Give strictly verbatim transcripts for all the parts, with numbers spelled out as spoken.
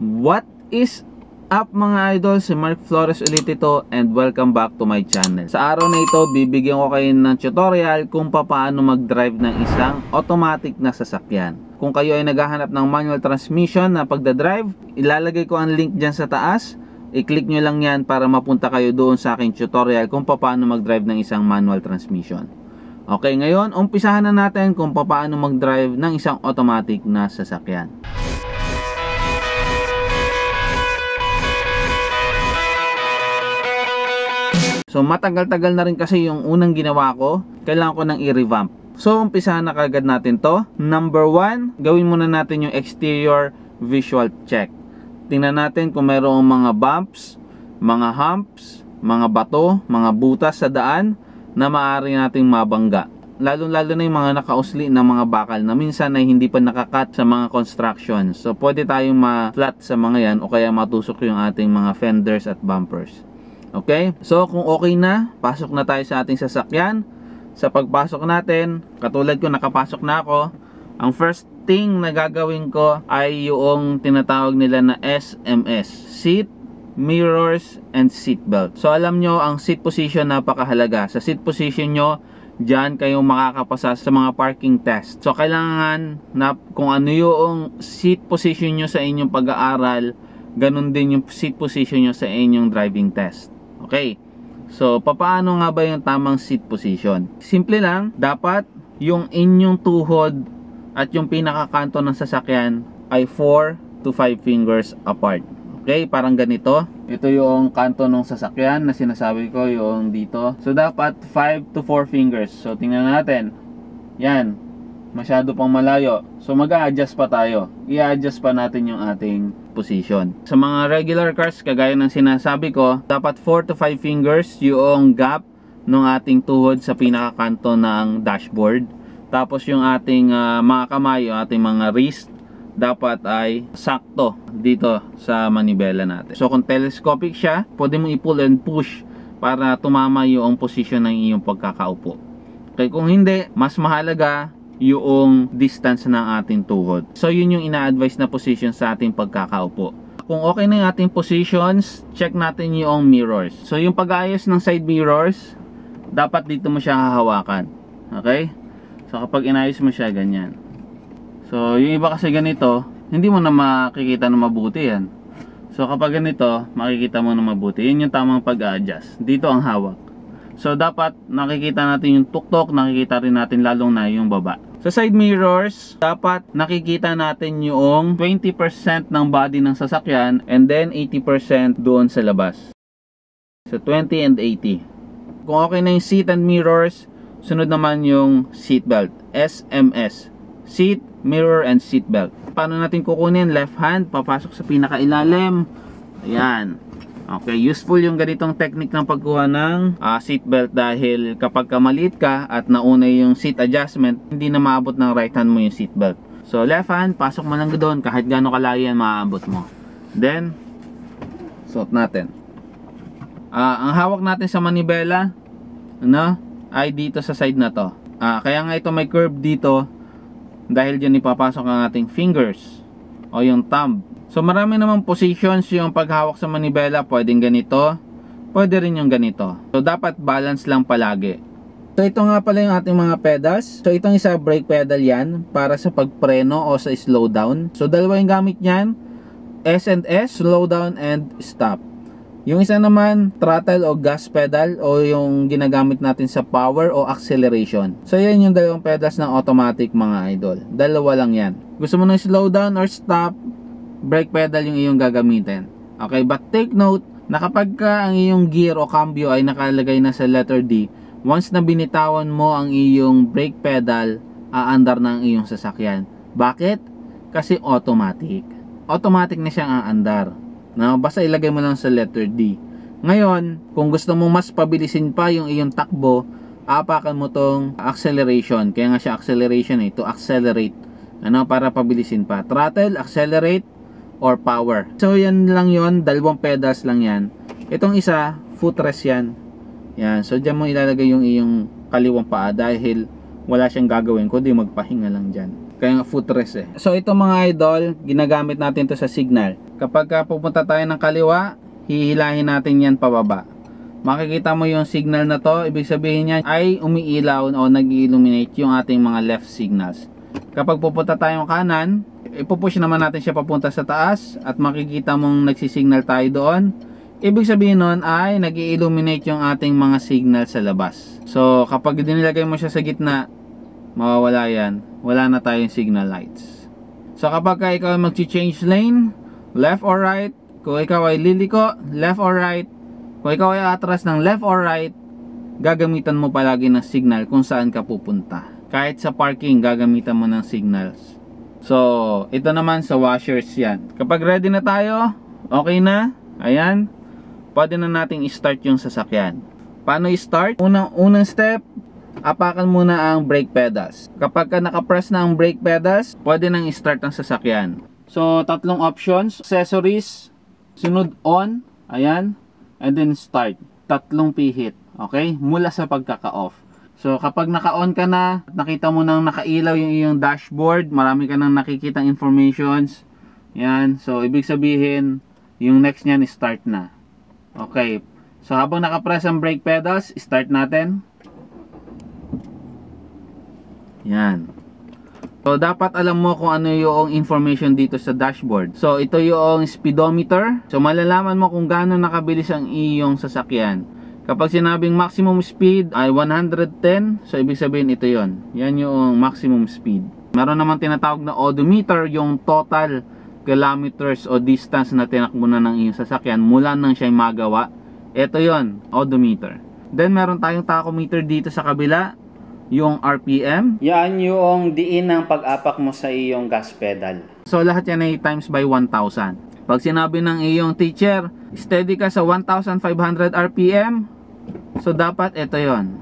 What is up mga idol? Si Mark Flores ulit ito and welcome back to my channel. Sa araw na ito, bibigyan ko kayo ng tutorial kung paano mag-drive ng isang automatic na sasakyan. Kung kayo ay naghahanap ng manual transmission na pagdadrive, ilalagay ko ang link dyan sa taas. I-click nyo lang yan para mapunta kayo doon sa aking tutorial kung paano mag-drive ng isang manual transmission. Okay, ngayon, umpisahan na natin kung paano mag-drive ng isang automatic na sasakyan. So matagal-tagal na rin kasi yung unang ginawa ko, kailangan ko nang i-revamp. So umpisahan na kagad natin to. Number one, gawin muna natin yung exterior visual check. Tingnan natin kung mayroong mga bumps, mga humps, mga bato, mga butas sa daan na maaari nating mabangga. Lalo-lalo na yung mga nakausli na mga bakal na minsan ay hindi pa nakakat sa mga construction. So pwede tayong ma-flat sa mga yan o kaya matusok yung ating mga fenders at bumpers. Okay, so kung okay na, pasok na tayo sa ating sasakyan. Sa pagpasok natin, katulad ko nakapasok na ako, ang first thing na gagawin ko ay yung tinatawag nila na S M S, Seat, Mirrors, and Seat Belt. So alam nyo, ang seat position napakahalaga. Sa seat position nyo, dyan kayo makakapasa sa mga parking test. So kailangan na kung ano yung seat position nyo sa inyong pag-aaral, ganun din yung seat position nyo sa inyong driving test. Okay, so papaano nga ba yung tamang seat position? Simple lang, dapat yung inyong tuhod at yung pinakakanto ng sasakyan ay four to five fingers apart. Okay, parang ganito. Ito yung kanto ng sasakyan na sinasabi ko, yung dito. So dapat five to four fingers. So tingnan natin. Yan, masyado pang malayo. So mag-a-adjust pa tayo. I-adjust pa natin yung ating position. Sa mga regular cars, kagaya ng sinasabi ko, dapat four to five fingers yung gap ng ating tuhod sa pinakakanto ng dashboard. Tapos yung ating uh, mga kamay, yung ating mga wrist, dapat ay sakto dito sa manibela natin. So kung telescopic siya, pwede mo i-pull and push para tumama yung position ng iyong pagkakaupo. Okay, kung hindi, mas mahalaga yung distance ng ating tuhod. So yun yung ina-advise na position sa ating pagkakaupo. Kung okay na yung ating positions, check natin yung mirrors. So yung pag-ayos ng side mirrors, dapat dito mo siya hahawakan. Okay? So kapag inayos mo siya, ganyan. So yung iba kasi ganito, hindi mo na makikita na mabuti yan. So kapag ganito, makikita mo na mabuti. Yun yung tamang pag-adjust. Dito ang hawak. So dapat nakikita natin yung tuktok, nakikita rin natin lalong na yung baba. Sa side mirrors, dapat nakikita natin yung twenty percent ng body ng sasakyan and then eighty percent doon sa labas. So twenty and eighty. Kung okay na yung seat and mirrors, sunod naman yung seat belt. S M S. Seat, mirror, and seat belt. Paano natin kukunin? Left hand, papasok sa pinakailalim. Ayan. Okay, useful yung ganitong technique ng pagkuha ng uh, seat belt dahil kapag maliit ka at nauna yung seat adjustment, hindi na maabot ng right hand mo yung seat belt. So left hand, pasok mo lang doon kahit gaano kalayo yan maaabot mo. Then, suot natin. Uh, ang hawak natin sa manibela, ano, ay dito sa side na to. Uh, kaya nga ito may curve dito dahil dyan ipapasok ang ating fingers o yung thumb. So marami namang positions yung paghawak sa manibela, pwedeng ganito, pwede rin yung ganito. So dapat balance lang palagi. So ito nga pala yung ating mga pedals. So itong isa brake pedal yan para sa pagpreno o sa slow down. So dalawa yung gamit niyan, S and S, slow down and stop. Yung isa naman throttle o gas pedal o yung ginagamit natin sa power o acceleration. So yan yung dalawang pedals ng automatic mga idol. Dalawa lang yan. Gusto mo ng slow down or stop, brake pedal yung iyong gagamitin. Okay, but take note na kapag ka ang iyong gear o cambio ay nakalagay na sa letter D, once na binitawan mo ang iyong brake pedal, aandar na ang iyong sasakyan. Bakit? Kasi automatic. Automatic na siyang aandar. No? Basta ilagay mo lang sa letter D. Ngayon, kung gusto mo mas pabilisin pa yung iyong takbo, apakan mo tong acceleration. Kaya nga siya acceleration eh, to accelerate. Ano, para pabilisin pa. Throttle, accelerate, or power. So yan lang yon, dalawang pedals lang yan. Itong isa, footrest yan. Yan, so dyan mo ilalagay yung iyong kaliwang paa dahil wala siyang gagawin kundi magpahinga lang dyan. Kaya nga footrest eh. So ito mga idol, ginagamit natin to sa signal. Kapag ka pupunta tayo ng kaliwa, hihilahin natin yan pababa. Makikita mo yung signal na to, ibig sabihin niya ay umiilaw o nag-illuminate yung ating mga left signals. Kapag pupunta tayong kanan, ipupush naman natin siya papunta sa taas at makikita mong nagsisignal tayo doon. Ibig sabihin nun ay nag-illuminate yung ating mga signal sa labas. So kapag dinilagay mo siya sa gitna, mawawala yan. Wala na tayong signal lights. So kapag ka ikaw mag-change lane, left or right, kung ikaw ay liliko, left or right, kung ikaw ay atras ng left or right, gagamitan mo palagi ng signal kung saan ka pupunta. Kahit sa parking, gagamitan mo ng signals. So, ito naman sa washers yan. Kapag ready na tayo, okay na, ayan, pwede na nating i-start yung sasakyan. Paano i-start? Unang, unang step, apakan muna ang brake pedals. Kapag ka nakapress na ang brake pedals, pwede nang i-start ang sasakyan. So, tatlong options, accessories, sunod on, ayan, and then start. Tatlong pihit, okay? Mula sa pagkaka-off. So, kapag naka-on ka na, nakita mo nang nakailaw yung iyong dashboard, marami ka nang nakikitang informations. Yan. So, ibig sabihin, yung next niyan, start na. Okay. So, habang naka-press ang brake pedals, start natin. Yan. So, dapat alam mo kung ano yung information dito sa dashboard. So, ito yung speedometer. So, malalaman mo kung gaano nakabilis ang iyong sasakyan. Kapag sinabing maximum speed ay one hundred ten, so ibig sabihin ito yon. Yan yung maximum speed. Meron naman tinatawag na odometer, yung total kilometers o distance na tinakbo na ng iyong sasakyan mula nang siya magawa. Ito yon, odometer. Then meron tayong tachometer dito sa kabila, yung R P M. Yan yung diin ng pag-apak mo sa iyong gas pedal. So lahat yan ay times by one thousand. Pag sinabi ng iyong teacher, steady ka sa one thousand five hundred R P M, so dapat ito yon.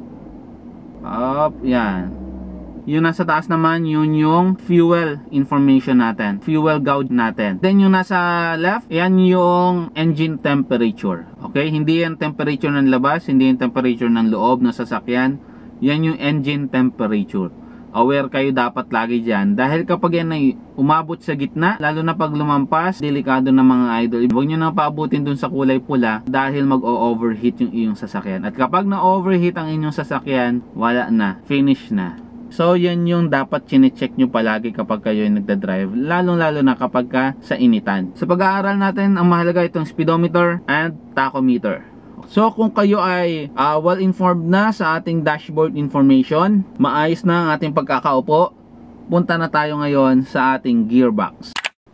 Up, yan. Yung nasa taas naman, yun yung fuel information natin. Fuel gauge natin. Then yung nasa left, yan yung engine temperature. Okay? Hindi yan temperature ng labas, hindi yan temperature ng loob ng sasakyan. Yan yung engine temperature. Aware kayo dapat lagi dyan. Dahil kapag yan ay umabot sa gitna, lalo na pag lumampas, delikado na mga idol. Huwag nyo nang paabutin dun sa kulay pula dahil mag-o-overheat yung iyong sasakyan. At kapag na-overheat ang inyong sasakyan, wala na. Finish na. So yan yung dapat chine-check nyo palagi kapag kayo ay nagdadrive. Lalong-lalo na kapag ka sa initan. Sa pag-aaral natin, ang mahalaga itong speedometer and tachometer. So kung kayo ay uh, well informed na sa ating dashboard information, maayos na ang ating pagkakaupo, punta na tayo ngayon sa ating gearbox.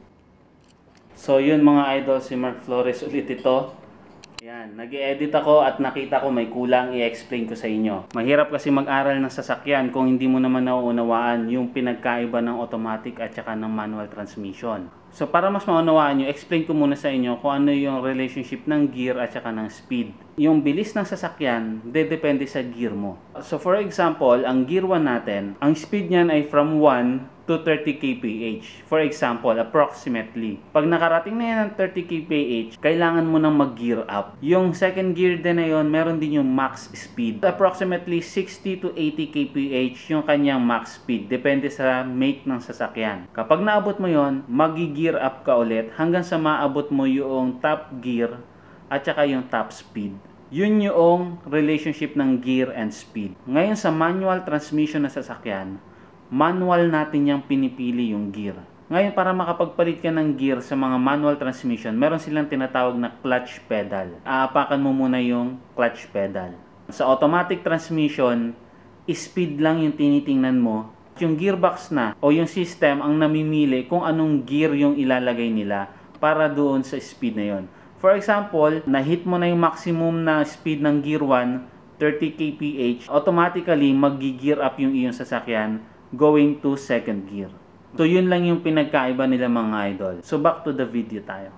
So yun mga idol, si Mark Flores ulit ito. Yan, nag-i-edit ako at nakita ko may kulang, i-explain ko sa inyo. Mahirap kasi mag-aral ng sasakyan kung hindi mo naman nauunawaan yung pinagkaiba ng automatic at saka ng manual transmission. So para mas maunawaan nyo, explain ko muna sa inyo kung ano yung relationship ng gear at saka ng speed. Yung bilis ng sasakyan, depende sa gear mo. So for example, ang gear one natin, ang speed niyan ay from one to thirty kilometers per hour. For example, approximately. Pag nakarating na yan ng thirty kilometers per hour, kailangan mo nang mag-gear up. Yung second gear din na yun, meron din yung max speed. Approximately sixty to eighty kilometers per hour yung kanyang max speed. Depende sa make ng sasakyan. Kapag naabot mo yon, mag-gear up ka ulit hanggang sa maabot mo yung top gear at saka yung top speed. Yun yung relationship ng gear and speed. Ngayon sa manual transmission na sasakyan, manual natin yung pinipili yung gear. Ngayon para makapagpalit ka ng gear sa mga manual transmission, meron silang tinatawag na clutch pedal. Aapakan mo muna yung clutch pedal. Sa automatic transmission, speed lang yung tinitingnan mo. Yung gearbox na o yung system ang namimili kung anong gear yung ilalagay nila para doon sa speed na yon. For example, na-hit mo na yung maximum na speed ng gear one, thirty kilometers per hour, automatically mag-gear up yung iyong sasakyan going to second gear. So yun lang yung pinagkaiba nila mga idol. So back to the video tayo.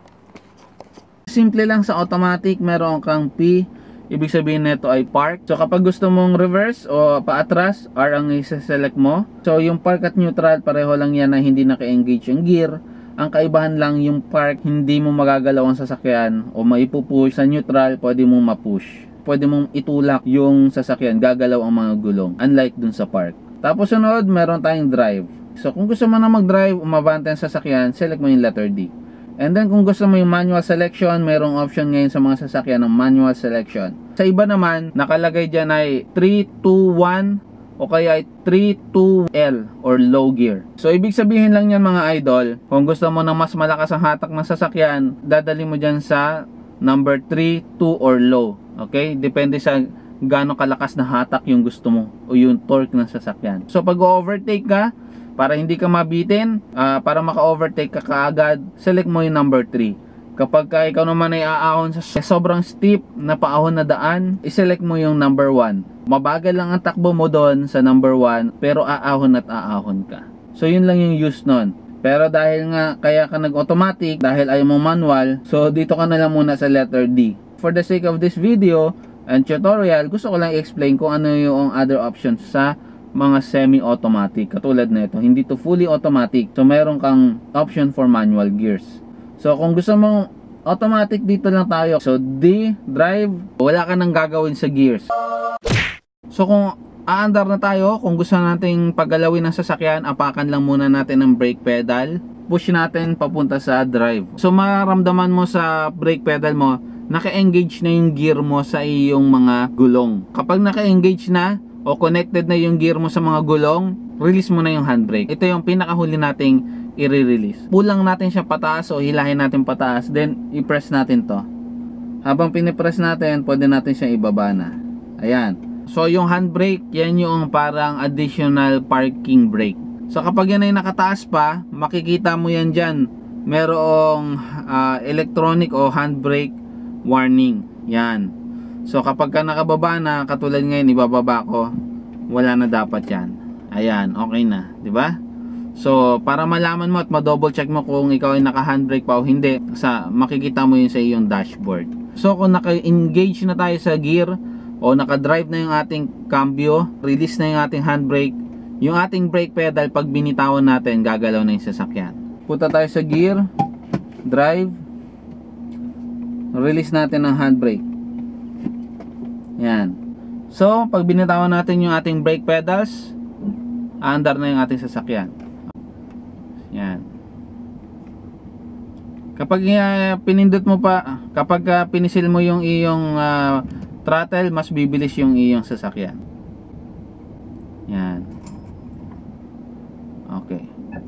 Simple lang sa automatic, meron kang P, ibig sabihin nito ay park. So kapag gusto mong reverse o paatras, R ang i-select mo. So yung park at neutral, pareho lang yan na hindi naka-engage yung gear. Ang kaibahan lang yung park, hindi mo magagalaw ang sasakyan o maipupush. Sa neutral, pwede mong mapush. Pwede mong itulak yung sasakyan, gagalaw ang mga gulong. Unlike dun sa park. Tapos sunod, meron tayong drive. So kung gusto mo na mag-drive, umabante ang sasakyan, select mo yung letter D. And then kung gusto mo yung manual selection, mayroong option ngayon sa mga sasakyan ng manual selection. Sa iba naman, nakalagay dyan ay three two one o kaya ay three two L or low gear. So ibig sabihin lang yan mga idol, kung gusto mo ng mas malakas ang hatak ng sasakyan, dadali mo dyan sa number three two or low. Okay? Depende sa gaano kalakas na hatak yung gusto mo o yung torque ng sasakyan. So pag overtake ka, para hindi ka mabitin, uh, para maka-overtake ka kaagad, select mo yung number three. Kapag ka ikaw naman ay aahon sa sobrang steep na paahon na daan, iselect mo yung number one. Mabagal lang ang takbo mo doon sa number one, pero aahon at aahon ka. So yun lang yung use nun. Pero dahil nga kaya ka nag-automatic, dahil ayaw mo manual, so dito ka na lang muna sa letter D. For the sake of this video and tutorial, gusto ko lang i-explain kung ano yung other options sa mga semi-automatic katulad nito. Hindi to fully automatic, so meron kang option for manual gears. So kung gusto mong automatic, dito lang tayo. So D, drive, wala ka nang gagawin sa gears. So kung aandar na tayo, kung gusto nating paggalawin ng sasakyan, apakan lang muna natin ang brake pedal, push natin papunta sa drive. So maramdaman mo sa brake pedal mo, naka-engage na yung gear mo sa iyong mga gulong. Kapag naka-engage na o connected na yung gear mo sa mga gulong, release mo na yung handbrake. Ito yung pinakahuli nating i-release. Pulang natin siya pataas o hilahin natin pataas, then i-press natin to. Habang pinipress natin, pwede natin siyang ibaba na. Ayan. So yung handbrake, yan yung parang additional parking brake. So kapag yan ay nakataas pa, makikita mo yan dyan. Merong uh, electronic o handbrake warning. Yan. So kapag ka nakababa na, katulad ngayon ibababa ko, wala na dapat yan. Ayan, okay na, di ba? So para malaman mo at ma-double check mo kung ikaw ay naka-handbrake pa o hindi, sa makikita mo yun sa iyong dashboard. So kung naka-engage na tayo sa gear o naka-drive na yung ating cambio, release na yung ating handbrake, yung ating brake pedal pag binitawan natin, gagalaw na yung sasakyan. Punta tayo sa gear, drive, release natin ang handbrake. Yan. So, pag binitawan natin yung ating brake pedals, aandar na yung ating sasakyan. Yan. Kapag uh, pinindot mo pa, kapag uh, pinisil mo yung iyong uh, throttle, mas bibilis yung iyong sasakyan. Yan. Okay.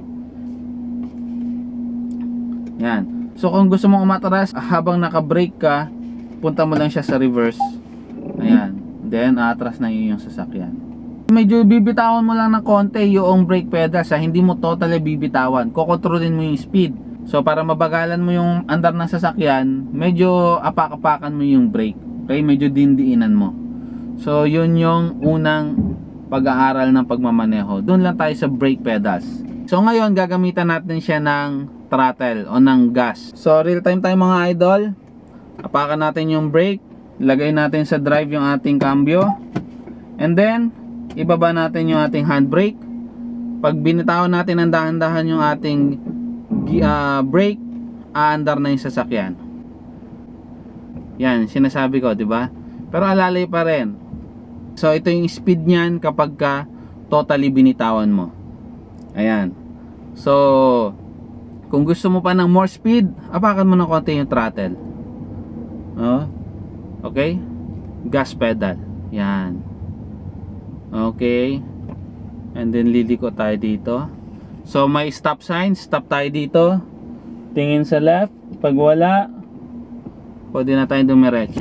Yan. So, kung gusto mong umatras, habang naka-brake ka, punta mo lang siya sa reverse. Ayan. Then, atras na yun yung sasakyan. Medyo bibitawan mo lang ng konti yung brake pedal sa hindi mo totally bibitawan. Kokontrolin mo yung speed. So, para mabagalan mo yung andar ng sasakyan, medyo apak-apakan mo yung brake. Okay? Medyo dindiinan mo. So, yun yung unang pag-aaral ng pagmamaneho. Doon lang tayo sa brake pedals. So, ngayon, gagamitan natin siya ng throttle o ng gas. So, real time tayo mga idol. Apakan natin yung brake. Lagay natin sa drive yung ating cambio, and then ibaba natin yung ating handbrake. Pag binitawan natin ng dahan-dahan yung ating uh, brake, aandar na yung sasakyan. Yan, sinasabi ko, di ba? Pero alalay pa rin. So ito yung speed niyan kapag ka totally binitawan mo. Ayan. So kung gusto mo pa ng more speed, apakan mo ng konti yung throttle. Oh. Okay? Gas pedal. Yan. Okay. And then liliko tayo dito. So may stop sign. Stop tayo dito. Tingin sa left. Pag wala, pwede na tayo dumiretso.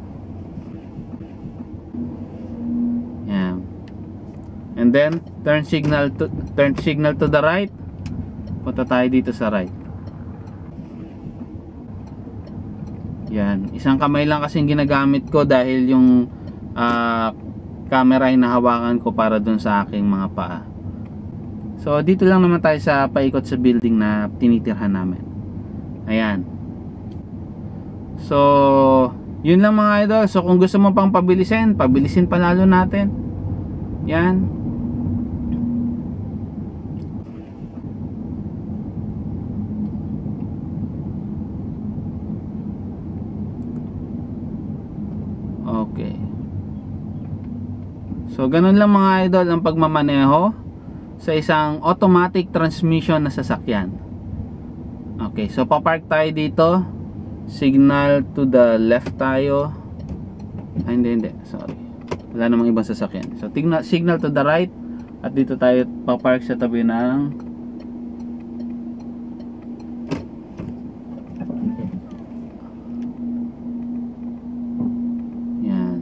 Yan. And then turn signal to, turn signal to the right. Punta tayo dito sa right. Yan, isang kamay lang kasing ginagamit ko dahil yung uh, camera ay nahawakan ko para dun sa aking mga paa. So dito lang naman tayo sa paikot sa building na tinitirhan namin. Ayan. So yun lang mga idol. So kung gusto mo pang pabilisin, pabilisin pa lalo natin. Yan. Okay. So ganun lang mga idol ang pagmamaneho sa isang automatic transmission na sasakyan. Okay, so papark tayo dito. Signal to the left tayo. Ay, hindi, hindi. Sorry. Wala namang ibang sasakyan. So, signal, signal to the right. At dito tayo papark sa tabi ng yan.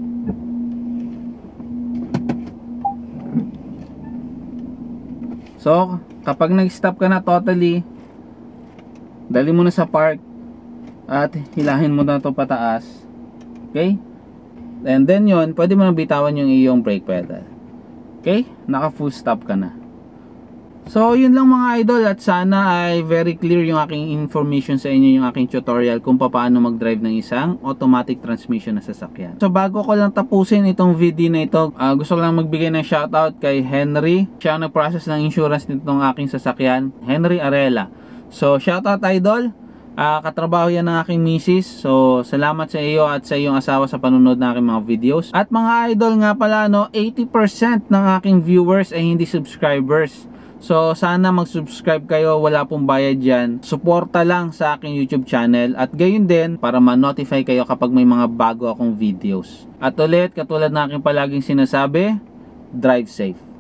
So, kapag nag-stop ka na totally, dali mo na sa park at hilahin mo na ito pataas. Okay? And then yon, pwede mo na bitawan yung iyong brake pedal. Okay? Naka full stop ka na. So, yun lang mga idol, at sana ay very clear yung aking information sa inyo, yung aking tutorial kung paano mag-drive ng isang automatic transmission na sasakyan. So, bago ko lang tapusin itong video na ito, uh, gusto ko lang magbigay ng shoutout kay Henry. Siya ang nag-process ng insurance nitong aking sasakyan, Henry Arela. So, shoutout idol. Uh, katrabaho yan ng aking misis. So, salamat sa iyo at sa iyong asawa sa panunod ng aking mga videos. At mga idol nga pala, no, eighty percent ng aking viewers ay hindi subscribers. So, sana mag-subscribe kayo, wala pong bayad dyan. Suporta lang sa aking YouTube channel. At gayon din, para ma-notify kayo kapag may mga bago akong videos. At ulit, katulad na aking palaging sinasabi, drive safe.